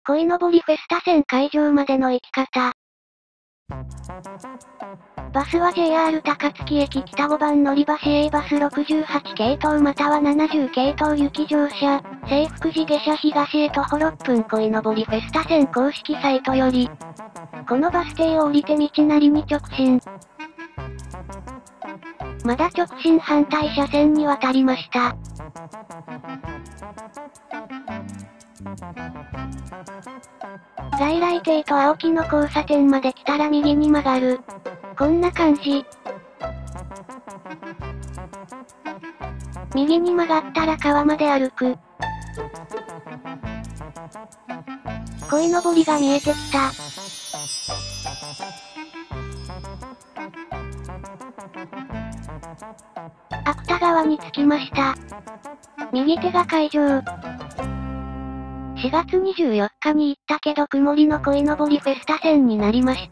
鯉のぼりフェスタ線会場までの行き方。バスは JR 高槻駅北5番乗り場市営バス68系統または70系統行き乗車、清福寺下車東へ徒歩6分鯉のぼりフェスタ線公式サイトより、このバス停を降りて道なりに直進。まだ直進反対車線に渡りました。在来亭と青木の交差点まで来たら右に曲がる。こんな感じ。右に曲がったら川まで歩く。鯉のぼりが見えてきた。芥川に着きました。右手が会場。4月24日に行ったけど曇りの鯉のぼりフェスタ線になりました。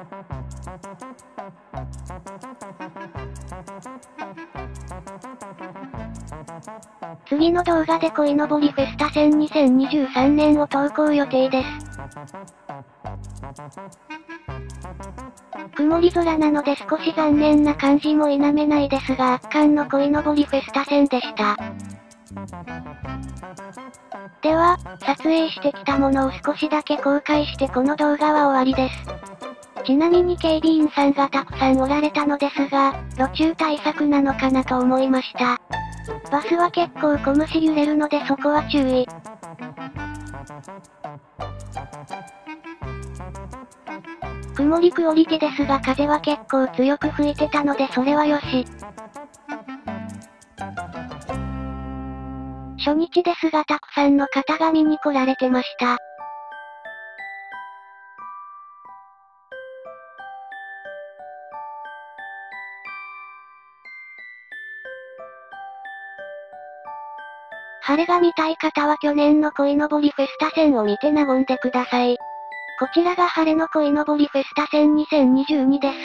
次の動画で鯉のぼりフェスタ線2023年を投稿予定です。曇り空なので少し残念な感じも否めないですが圧巻の鯉のぼりフェスタ線でした。では、撮影してきたものを少しだけ公開してこの動画は終わりです。ちなみに警備員さんがたくさんおられたのですが、路駐対策なのかなと思いました。バスは結構小虫揺れるのでそこは注意。曇りクオリティですが風は結構強く吹いてたのでそれはよし。初日ですがたくさんの方が見に来られてました。晴れが見たい方は去年の鯉のぼりフェスタ線を見て和んでください。こちらが晴れの鯉のぼりフェスタ線2022です。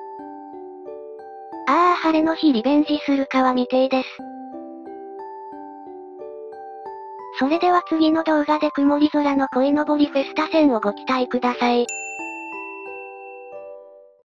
晴れの日リベンジするかは未定です。それでは次の動画で曇り空の鯉のぼりフェスタ線をご期待ください。